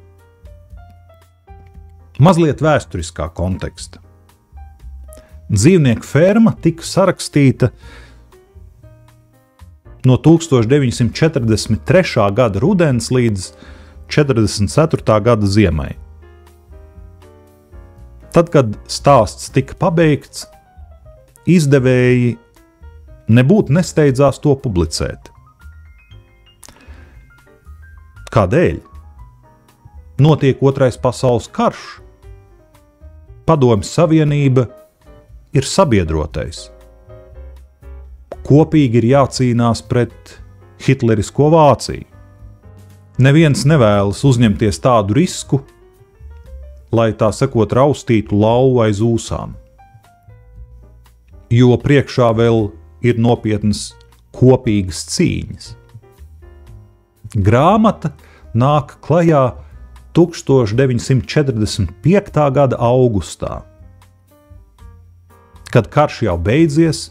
Mazliet vēsturiskā konteksta. Dzīvnieku ferma tika sarakstīta no 1943. gada rudens līdz 44. gada ziemai. Tad, kad stāsts tika pabeigts, izdevēji nebūtu nesteidzās to publicēt. Kādēļ? Notiek Otrais pasaules karš. Padomju Savienība ir sabiedrotais. Kopīgi ir jācīnās pret hitlerisko Vāciju. Neviens nevēlas uzņemties tādu risku, lai tā sakot raustītu lauvu aiz ūsām. Jo priekšā vēl ir nopietnas kopīgas cīņas. Grāmata nāk klajā 1945. gada augustā, kad karš jau beidzies,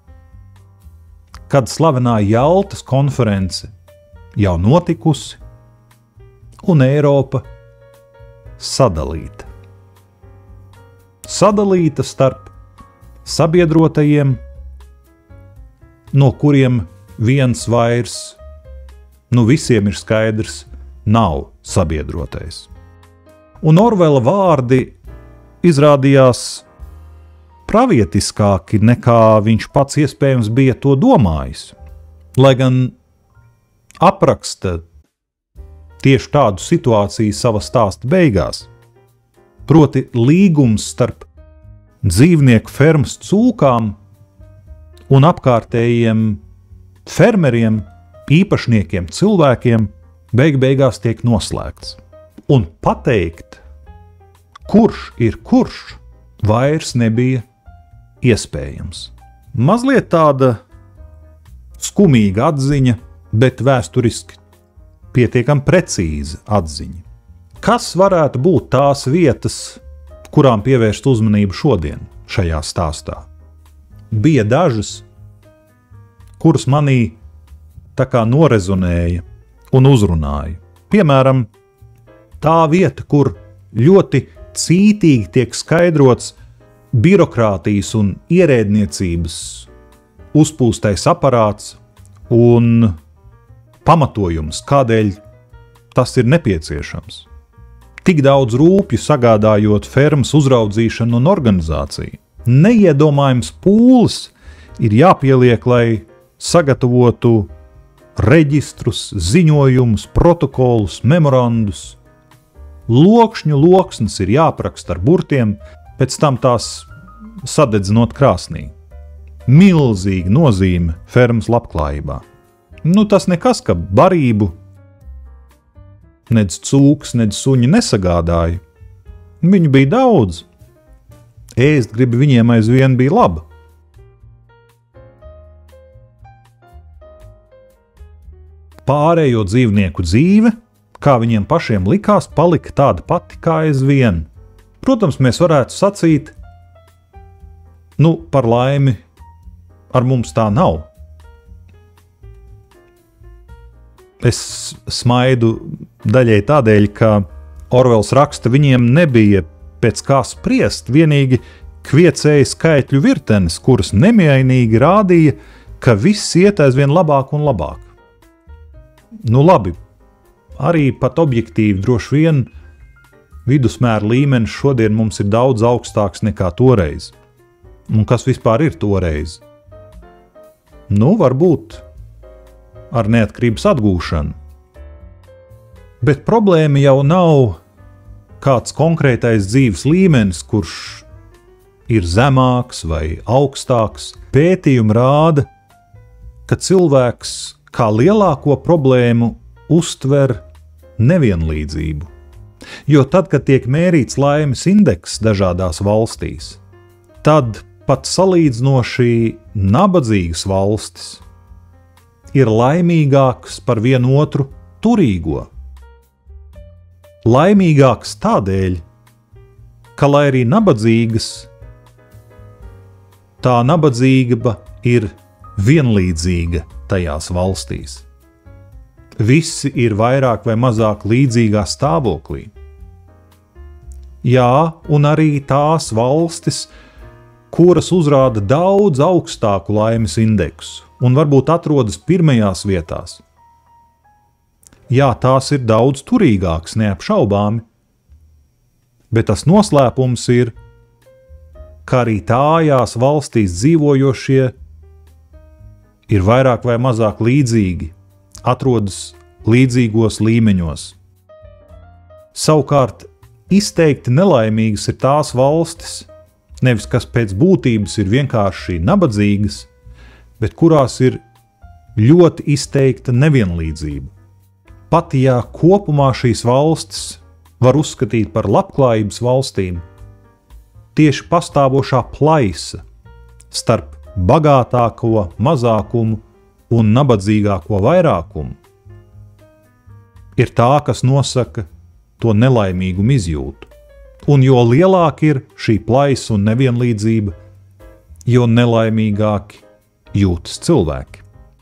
kad slavenā Jaltas konference jau notikusi un Eiropa sadalīta. Sadalīta starp sabiedrotajiem, no kuriem viens vairs, visiem ir skaidrs, nav sabiedrotais. Un Orvela vārdi izrādījās pravietiskāki nekā viņš pats iespējams bija to domājis, lai gan apraksta tieši tādu situāciju sava stāsta beigās. Proti līgums starp dzīvnieku fermas cūkām un apkārtējiem fermeriem īpašniekiem, cilvēkiem beigās tiek noslēgts. Un pateikt, kurš ir kurš, vairs nebija iespējams. Mazliet tāda skumīga atziņa, bet vēsturiski pietiekami precīza atziņa. Kas varētu būt tās vietas, kurām pievērst uzmanību šodien šajā stāstā? Bija dažas, kuras manī tā kā norezonēja un uzrunāja. Piemēram, tā vieta, kur ļoti cītīgi tiek skaidrots birokrātijas un ierēdniecības uzpūstais aparāts un pamatojums, kādēļ tas ir nepieciešams. Tik daudz rūpju sagādājot fermas uzraudzīšanu un organizāciju. Neiedomājams pūles ir jāpieliek, lai sagatavotu reģistrus, ziņojumus, protokolus, memorandus. Lokšņu loksnes ir jāapraksta ar burtiem, pēc tam tās sadedzinot krāsnī. Milzīga nozīme fermas labklājībā. Tas nekas, ka barību nedz cūks, nedz suņi nesagādāja. Viņu bija daudz. Ēst gribi viņiem aizvien bija laba. Pārējo dzīvnieku dzīve, kā viņiem pašiem likās, palika tāda pati kā aizvien. Protams, mēs varētu sacīt, par laimi, ar mums tā nav. Es smaidu daļai tādēļ, ka Orvels raksta, viņiem nebija pēc kā spriest, vienīgi kviecēja skaitļu virtenes, kuras nemiainīgi rādīja, ka viss iet aizvien labāk un labāk. Labi, arī pat objektīvi droši vien vidusmēra līmenis šodien mums ir daudz augstāks nekā toreiz. Un kas vispār ir toreiz? Varbūt ar neatkarības atgūšanu. Bet problēma jau nav kāds konkrētais dzīves līmenis, kurš ir zemāks vai augstāks. Pētījumi rāda, ka cilvēks kā lielāko problēmu uztver nevienlīdzību. Jo tad, kad tiek mērīts laimes indeks dažādās valstīs, tad pat salīdzinoši nabadzīgas valstis ir laimīgāks par vienu otru turīgo. Laimīgāks tādēļ, ka, lai arī nabadzīgas, tā nabadzība ir vienlīdzīga tajās valstīs. Visi ir vairāk vai mazāk līdzīgā stāvoklī. Jā, un arī tās valstis, kuras uzrāda daudz augstāku laimes indeksu un varbūt atrodas pirmajās vietās. Jā, tās ir daudz turīgākas, neapšaubāmi, bet tas noslēpums ir, ka arī tājās valstīs dzīvojošie ir vairāk vai mazāk līdzīgi, atrodas līdzīgos līmeņos. Savukārt, izteikti nelaimīgas ir tās valstis, nevis kas pēc būtības ir vienkārši nabadzīgas, bet kurās ir ļoti izteikta nevienlīdzība. Pat ja kopumā šīs valstis var uzskatīt par labklājības valstīm, tieši pastāvošā plaisa starp bagātāko mazākumu un nabadzīgāko vairākumu ir tā, kas nosaka to nelaimīgumu izjūtu. Un jo lielāka ir šī plaisa un nevienlīdzība, jo nelaimīgāki jūtas cilvēki.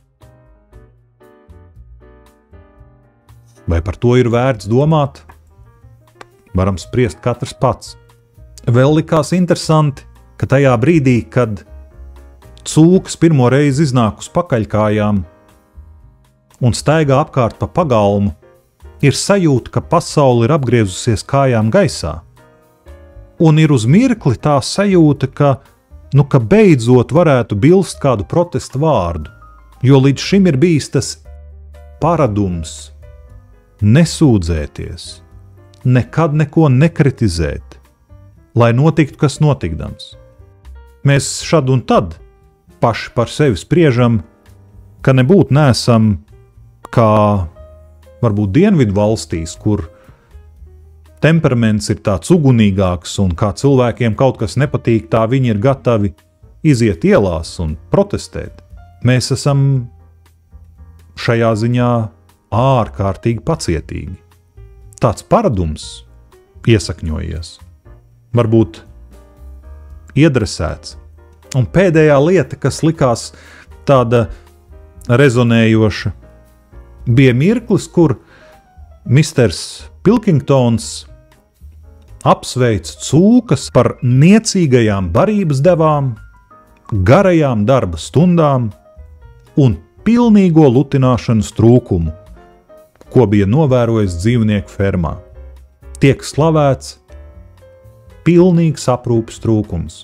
Vai par to ir vērts domāt? Varam spriest katrs pats. Vēl likās interesanti, ka tajā brīdī, kad cūks pirmo reizi iznāk uz pakaļkājām un staigā apkārt pa pagalmu, ir sajūta, ka pasaule ir apgriezusies kājām gaisā. Un ir uz mirkli tā sajūta, ka beidzot varētu bilst kādu protestu vārdu, jo līdz šim ir bijis tas paradums nesūdzēties, nekad neko nekritizēt, lai notiktu, kas notikdams. Mēs šad un tad paši par sevi spriežam, ka nebūtu neesam kā varbūt dienvidu valstīs, kur temperaments ir tāds ugunīgāks un kā cilvēkiem kaut kas nepatīk, tā viņi ir gatavi iziet ielās un protestēt. Mēs esam šajā ziņā ārkārtīgi pacietīgi. Tāds paradums iesakņojies, varbūt iedresēts. Un pēdējā lieta, kas likās tāda rezonējoša, bija mirklis, kur misters Pilkingtons apsveic cūkas par niecīgajām barības devām, garajām darba stundām un pilnīgo lutināšanas trūkumu, ko bija novērojis dzīvnieku fermā. Tiek slavēts pilnīgs aprūpes trūkums.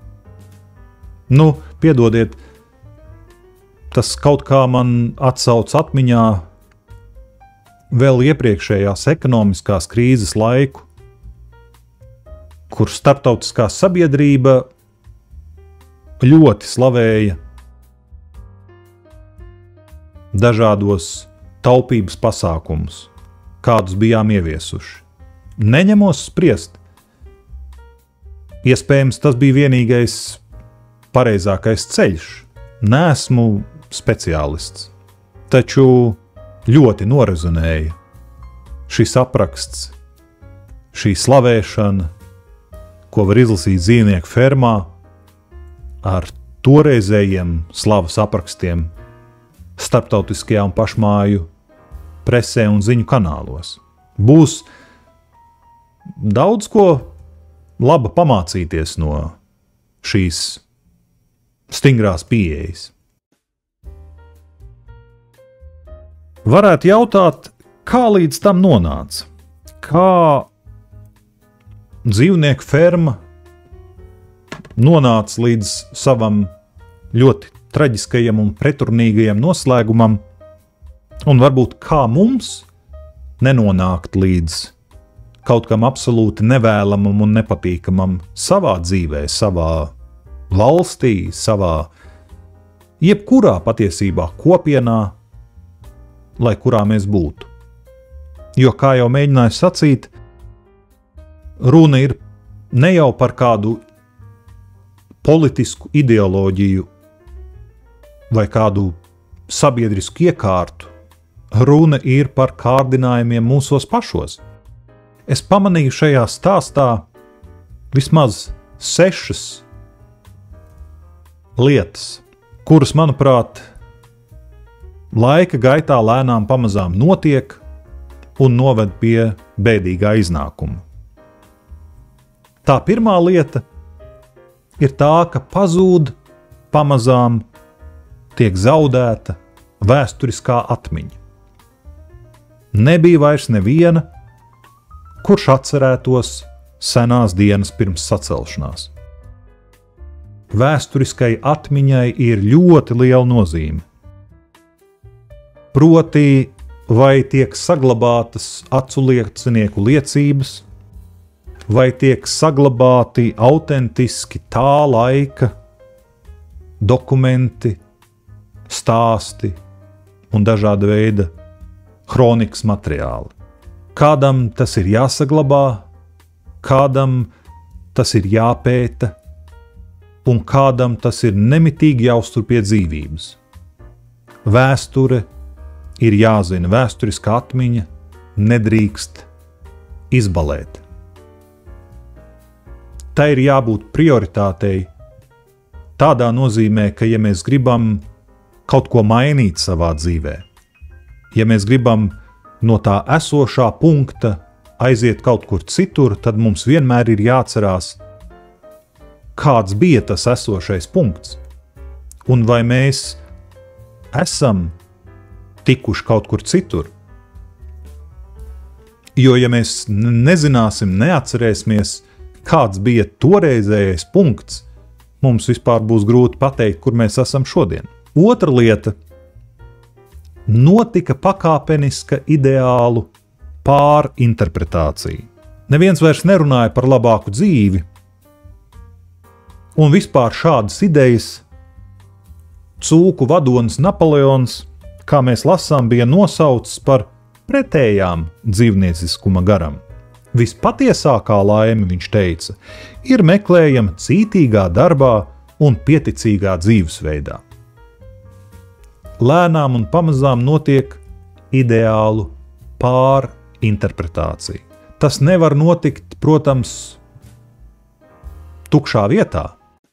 Piedodiet, tas kaut kā man atsauc atmiņā vēl iepriekšējās ekonomiskās krīzes laiku, kur starptautiskā sabiedrība ļoti slavēja dažādos taupības pasākumus, kādus bijām ieviesuši. Neņemos spriest. Iespējams, tas bija vienīgais pareizākais ceļš. Neesmu speciālists, taču ļoti norezonēja šis apraksts, šī slavēšana, ko var izlasīt dzīvnieku fermā, ar toreizējiem slavas aprakstiem starptautiskajā un pašmāju presē un ziņu kanālos. Būs daudz ko laba pamācīties no šīs stingrās pieejas. Varētu jautāt, kā līdz tam nonāca? Kā dzīvnieku ferma nonāca līdz savam ļoti traģiskajam un pretrunīgajam noslēgumam, un varbūt kā mums nenonākt līdz kaut kam absolūti nevēlamam un nepatīkamam savā dzīvē, savā valstī, savā jebkurā patiesībā kopienā, lai kurā mēs būtu. Jo, kā jau mēģināju sacīt, runa ir ne jau par kādu politisku ideoloģiju vai kādu sabiedrisku iekārtu, runa ir par kārdinājumiem mūsos pašos. Es pamanīju šajā stāstā vismaz 6 lietas, kuras, manuprāt, laika gaitā lēnām pamazām notiek un noved pie bēdīgā iznākuma. Tā pirmā lieta ir tā, ka pazūd pamazām tiek zaudēta vēsturiskā atmiņa. Nebija vairs neviena, kurš atcerētos senās dienas pirms sacelšanās. Vēsturiskai atmiņai ir ļoti liela nozīme. Proti, vai tiek saglabātas aculiecinieku liecības, vai tiek saglabāti autentiski tā laika dokumenti, stāsti un dažāda veida kronikas materiāli. Kādam tas ir jāsaglabā, kādam tas ir jāpēta, un kādam tas ir nemitīgi jāuztur pie dzīvības. Vēsture ir jāzina, vēsturiskā atmiņa nedrīkst izbalēt. Tā ir jābūt prioritātei tādā nozīmē, ka ja mēs gribam kaut ko mainīt savā dzīvē, ja mēs gribam no tā esošā punkta aiziet kaut kur citur, tad mums vienmēr ir jāatcerās, kāds bija tas esošais punkts, un vai mēs esam tikuši kaut kur citur. Jo, ja mēs nezināsim, neatcerēsimies, kāds bija toreizējais punkts, mums vispār būs grūti pateikt, kur mēs esam šodien. Otra lieta – notika pakāpeniska ideālu pārinterpretācija. Neviens vairs nerunāja par labāku dzīvi, un vispār šādas idejas cūku vadonis Napoleons kā mēs lasām, bija nosaucis par pretējām dzīvnieciskuma garam. Vispatiesākā laime, viņš teica, ir meklējama cītīgā darbā un pieticīgā dzīvesveidā. Lēnām un pamazām notiek ideālu pārinterpretācija. Tas nevar notikt, protams, tukšā vietā.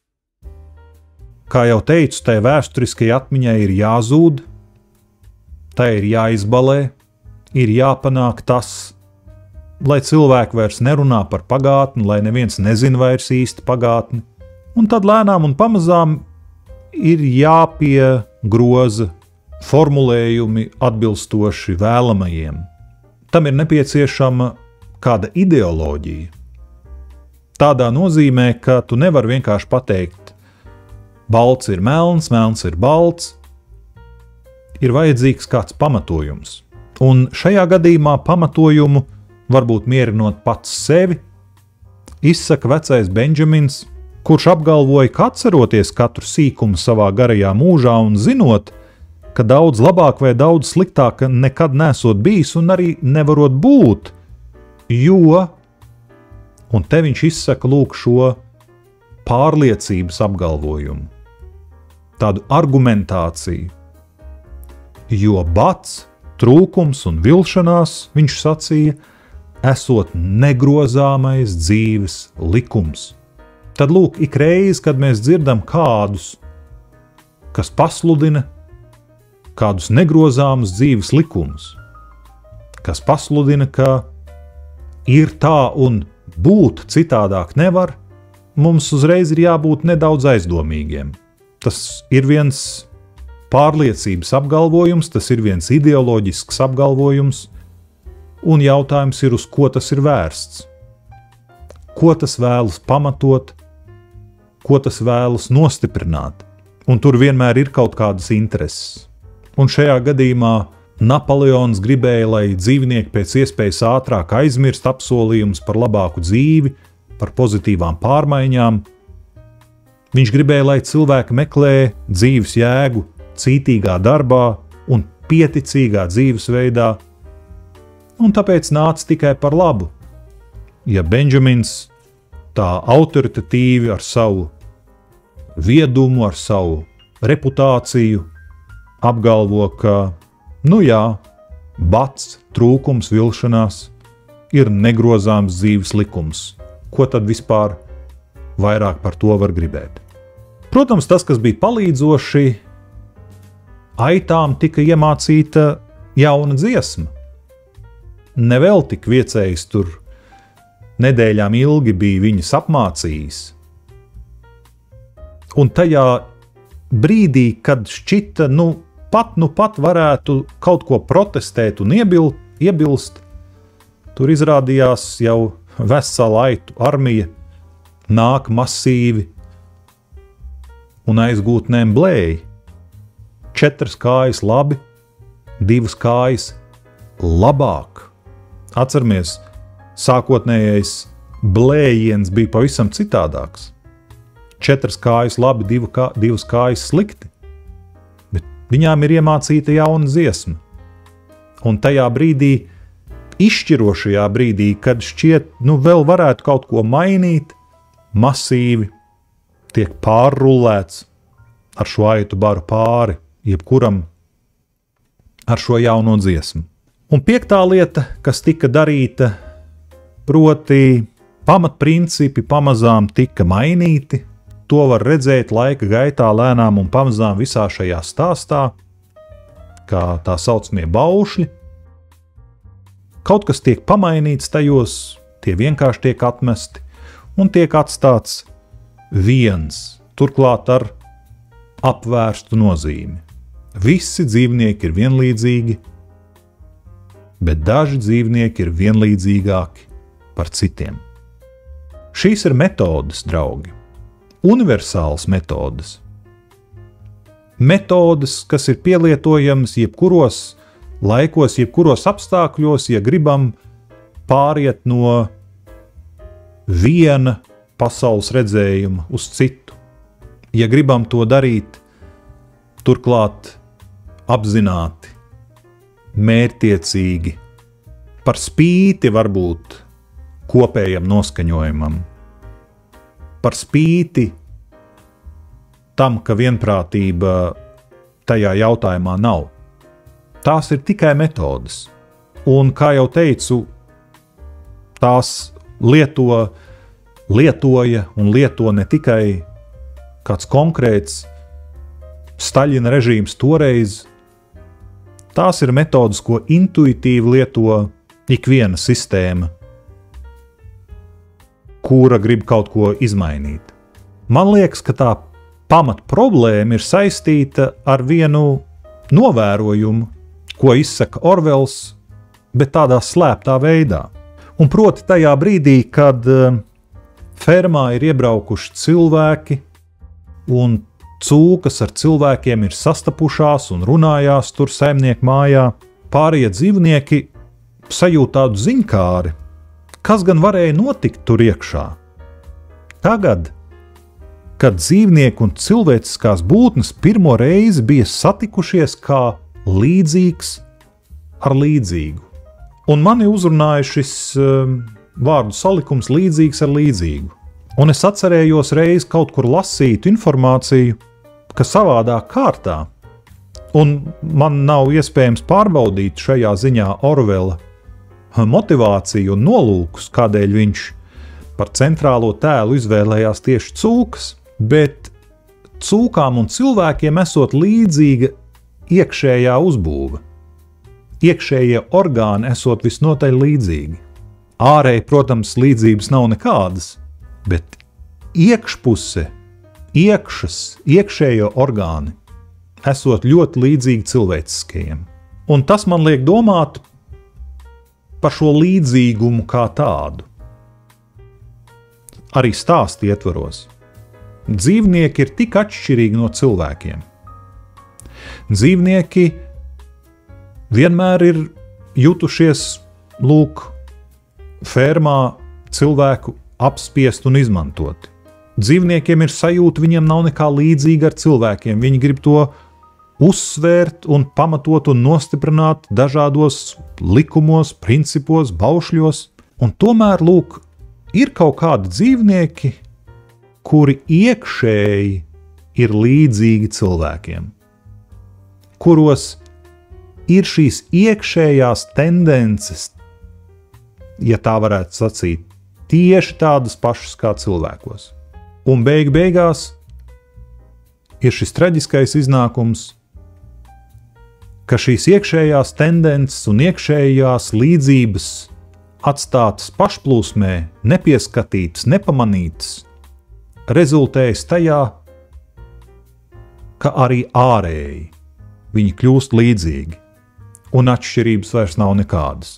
Kā jau teicu, tai vēsturiskajai atmiņai ir jāzūd, tai ir jāizbalē, ir jāpanāk tas, lai cilvēki vairs nerunā par pagātni, lai neviens nezina vairs īsti pagātni, un tad lēnām un pamazām ir jāpiegroza formulējumi atbilstoši vēlamajiem. Tam ir nepieciešama kāda ideoloģija. Tādā nozīmē, ka tu nevari vienkārši pateikt, balts ir melns, melns ir balts, ir vajadzīgs kāds pamatojums. Un šajā gadījumā pamatojumu, varbūt mierinot pats sevi, izsaka vecais Benjamins, kurš apgalvoja, ka atceroties katru sīkumu savā garajā mūžā un zinot, ka daudz labāk vai daudz sliktāk nekad nesot bijis un arī nevarot būt, jo, un te viņš izsaka lūk šo pārliecības apgalvojumu, tādu argumentāciju, jo bats, trūkums un vilšanās, viņš sacīja, esot negrozāmais dzīves likums. Tad lūk, ik reiz, kad mēs dzirdam kādus, kas pasludina kādus negrozāmus dzīves likumus, kas pasludina, ka ir tā un būt citādāk nevar, mums uzreiz ir jābūt nedaudz aizdomīgiem. Tas ir viens pārliecības apgalvojums, tas ir viens ideoloģisks apgalvojums, un jautājums ir, uz ko tas ir vērsts. Ko tas vēlas pamatot, ko tas vēlas nostiprināt. Un tur vienmēr ir kaut kādas intereses. Un šajā gadījumā Napoleons gribēja, lai dzīvnieki pēc iespējas ātrāk aizmirst apsolījumus par labāku dzīvi, par pozitīvām pārmaiņām. Viņš gribēja, lai cilvēki meklē dzīves jēgu cītīgā darbā un pieticīgā dzīvesveidā, un tāpēc nāca tikai par labu. Ja Benjamins tā autoritatīvi ar savu viedumu, ar savu reputāciju apgalvo, ka, bats, trūkums, vilšanās ir negrozāms dzīves likums. Ko tad vispār vairāk par to var gribēt? Protams, tas, kas bija palīdzoši, aitām tika iemācīta jauna dziesma. Nevēl tik viecējs tur nedēļām ilgi bija viņas apmācījis. Un tajā brīdī, kad šķita, pat varētu kaut ko protestēt un iebilst, tur izrādījās jau vesela aitu armija, nāk masīvi un aizgūtnēm blēji. 4 kājas labi, 2 kājas labāk. Atceramies, sākotnējais blējiens bija pavisam citādāks. 4 kājas labi, 2 kājas slikti, bet viņām ir iemācīta jauna dziesma. Un tajā brīdī, izšķirošajā brīdī, kad šķiet, vēl varētu kaut ko mainīt, masīvi tiek pārrullēts ar šo aitu baru pāri, jebkuram ar šo jauno dziesmu. Un 5. lieta, kas tika darīta, proti pamatprincipi pamazām tika mainīti. To var redzēt laika gaitā lēnām un pamazām visā šajā stāstā, kā tā saucamie baušļi. Kaut kas tiek pamainīts tajos, tie vienkārši tiek atmesti un tiek atstāts viens, turklāt ar apvērstu nozīmi. Visi dzīvnieki ir vienlīdzīgi, bet daži dzīvnieki ir vienlīdzīgāki par citiem. Šīs ir metodes, draugi. Universāls metodes. Metodes, kas ir pielietojamas jebkuros laikos, jebkuros apstākļos, ja gribam pāriet no viena pasaules redzējuma uz citu. Ja gribam to darīt, turklāt apzināti, mērķtiecīgi, par spīti varbūt kopējam noskaņojumam, par spīti tam, ka vienprātība tajā jautājumā nav. Tās ir tikai metodes. Un, kā jau teicu, tās lietoja un lieto ne tikai kāds konkrēts Staļina režīms toreiz. Tās ir metodes, ko intuitīvi lieto ikviena sistēma, kura grib kaut ko izmainīt. Man liekas, ka tā pamat problēma ir saistīta ar vienu novērojumu, ko izsaka Orvels, bet tādā slēptā veidā. Un proti tajā brīdī, kad fermā ir iebraukuši cilvēki un cūkas ar cilvēkiem ir sastapušās un runājās tur saimnieku mājā, pārējie dzīvnieki sajūt tādu ziņkāri, kas gan varēja notikt tur iekšā. Tagad, kad dzīvnieki un cilvēciskās būtnes pirmo reizi bija satikušies kā līdzīgs ar līdzīgu. Un mani uzrunāja šis vārdu salikums līdzīgs ar līdzīgu. Un es atcerējos reiz kaut kur lasītu informāciju, ka savādā kārtā, un man nav iespējams pārbaudīt šajā ziņā Orvela motivāciju un nolūkus, kādēļ viņš par centrālo tēlu izvēlējās tieši cūkas, bet cūkām un cilvēkiem esot līdzīga iekšējā uzbūve. Iekšējie orgāni esot visnotaļ līdzīgi. Ārēji, protams, līdzības nav nekādas, bet iekšpuse, iekšējie orgāni esot ļoti līdzīgi cilvēciskajiem. Un tas man liek domāt par šo līdzīgumu kā tādu. Arī stāstu ietvaros. Dzīvnieki ir tik atšķirīgi no cilvēkiem. Dzīvnieki vienmēr ir jutušies, fermā cilvēku apspiest un izmantoti. Dzīvniekiem ir sajūta, viņiem nav nekā līdzīga ar cilvēkiem. Viņi grib to uzsvērt un pamatot un nostiprināt dažādos likumos, principos, baušļos. Un tomēr, ir kaut kādi dzīvnieki, kuri iekšēji ir līdzīgi cilvēkiem, kuros ir šīs iekšējās tendences, ja tā varētu sacīt, tieši tādas pašas kā cilvēkos. Un beigās ir šis traģiskais iznākums, ka šīs iekšējās tendences un iekšējās līdzības atstātas pašplūsmē, nepieskatītas, nepamanītas, rezultējas tajā, ka arī ārēji viņi kļūst līdzīgi, un atšķirības vairs nav nekādas.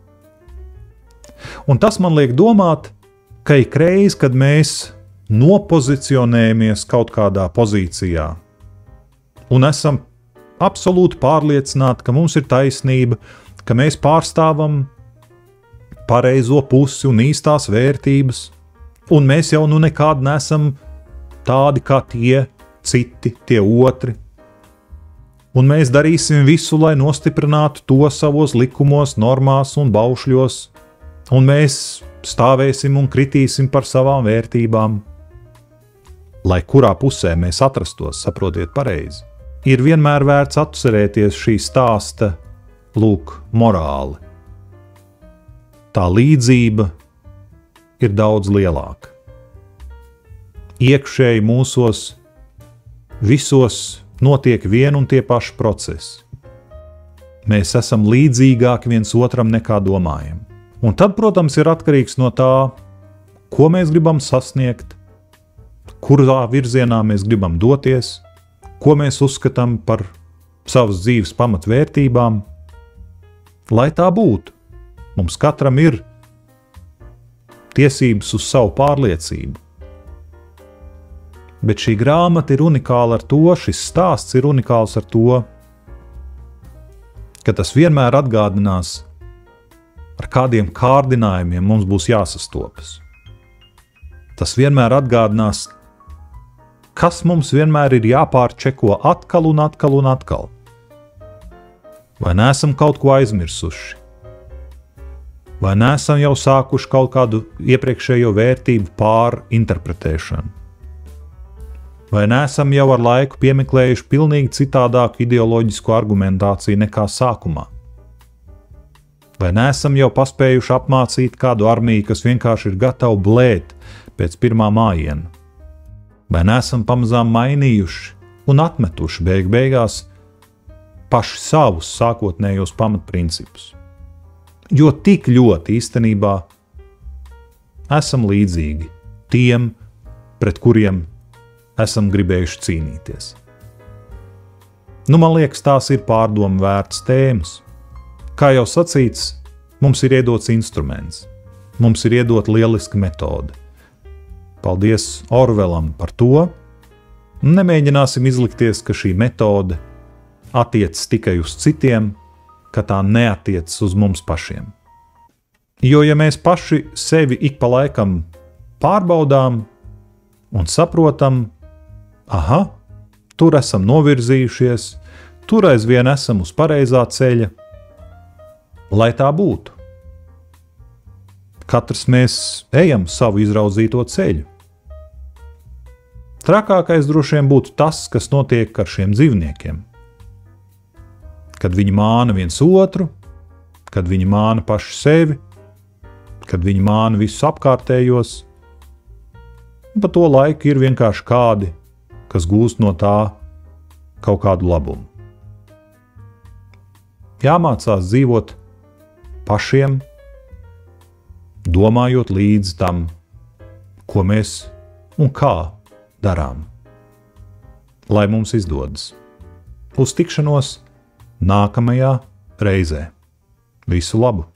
Un tas man liek domāt, ka ikreiz, kad mēs nopozicionējamies kaut kādā pozīcijā un esam absolūti pārliecināti, ka mums ir taisnība, ka mēs pārstāvam pareizo pusi un īstās vērtības, un mēs jau nekad nesam tādi kā tie citi, tie otri. Un mēs darīsim visu, lai nostiprinātu to savos likumos, normās un baušļos, un mēs stāvēsim un kritīsim par savām vērtībām. Lai kurā pusē mēs atrastos, saprotiet pareizi, ir vienmēr vērts atcerēties šī stāsta, morāli. Tā līdzība ir daudz lielāka. Iekšēji mūsos visos notiek vien un tie paši procesi. Mēs esam līdzīgāki viens otram nekā domājam. Un tad, protams, ir atkarīgs no tā, ko mēs gribam sasniegt, kurā virzienā mēs gribam doties, ko mēs uzskatām par savas dzīves pamatvērtībām. Lai tā būtu, mums katram ir tiesības uz savu pārliecību. Bet šī grāmata ir unikāla ar to, šis stāsts ir unikāls ar to, ka tas vienmēr atgādinās, ar kādiem kārdinājumiem mums būs jāsastopas. Tas vienmēr atgādinās, kas mums vienmēr ir jāpārčeko atkal un atkal un atkal. Vai neesam kaut ko aizmirsuši? Vai neesam jau sākuši kaut kādu iepriekšējo vērtību pārinterpretēšanu? Vai neesam jau ar laiku piemeklējuši pilnīgi citādāku ideoloģisku argumentāciju nekā sākumā? Vai neesam jau paspējuši apmācīt kādu armiju, kas vienkārši ir gatava blēt pēc pirmā mājiena? Vai neesam pamazām mainījuši un atmetuši beigās paši savus sākotnējos pamatprincipus? Jo tik ļoti īstenībā esam līdzīgi tiem, pret kuriem esam gribējuši cīnīties. Man liekas, tās ir pārdomu vērtas tēmas. Kā jau sacīts, mums ir iedots instruments, mums ir iedota lieliska metode. Paldies Orvelam par to. Nemēģināsim izlikties, ka šī metode attiecas tikai uz citiem, ka tā neatiecas uz mums pašiem. Jo, ja mēs paši sevi ik pa laikam pārbaudām un saprotam, tur esam novirzījušies, tur aizvien esam uz pareizā ceļa, lai tā būtu. Katrs mēs ejam savu izraudzīto ceļu. Trakākais droši vien būtu tas, kas notiek ar šiem dzīvniekiem. Kad viņi māna viens otru, kad viņi māna paši sevi, kad viņi māna visus apkārtējos, pa to laiku ir vienkārši kādi, kas gūst no tā kaut kādu labumu. Jāmācās dzīvot pašiem, domājot līdz tam, ko mēs un kā darām. Lai mums izdodas. Uz tikšanos nākamajā reizē. Visu labu!